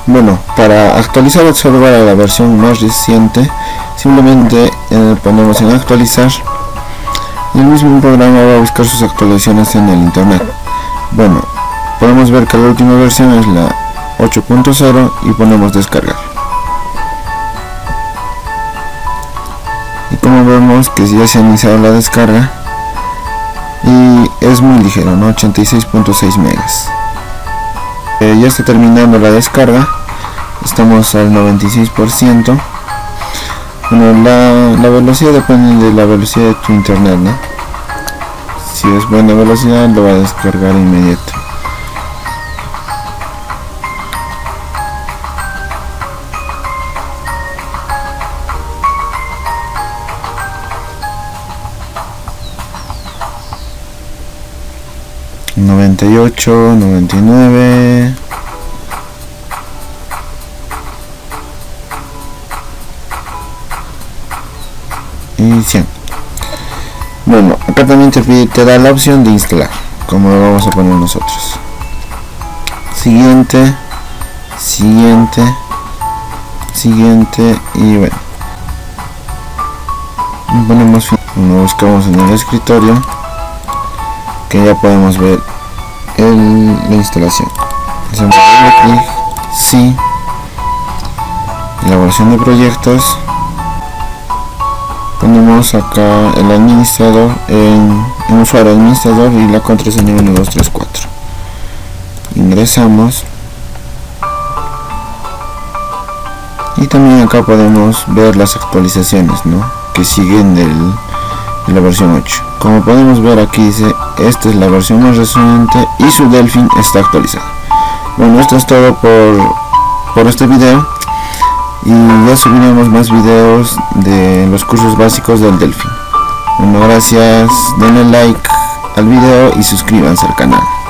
Bueno, para actualizar el software a la versión más reciente, simplemente ponemos en actualizar y el mismo programa va a buscar sus actualizaciones en el internet. Bueno, podemos ver que la última versión es la 8.0 y ponemos descargar. Y como vemos que ya se ha iniciado la descarga y es muy ligero, ¿no? 86.6 megas. Ya está terminando la descarga, estamos al 96%. Bueno, la velocidad depende de la velocidad de tu internet, ¿no? Si es buena velocidad lo va a descargar inmediato. ...98, 99... y 100. Bueno, acá también te da la opción de instalar, como lo vamos a poner nosotros. Siguiente, siguiente, siguiente y bueno. Ponemos fin, lo buscamos en el escritorio, que ya podemos ver la instalación. Hacemos doble clic, sí, elaboración de proyectos. Ponemos acá el administrador en usuario administrador y la contraseña 1234. Ingresamos y también acá podemos ver las actualizaciones, ¿no?, que siguen de la versión 8. Como podemos ver aquí dice, esta es la versión más reciente y su Delfin está actualizado. Bueno, esto es todo por este video. Y ya subiremos más videos de los cursos básicos del Delfin. Bueno, gracias, denle like al video y suscríbanse al canal.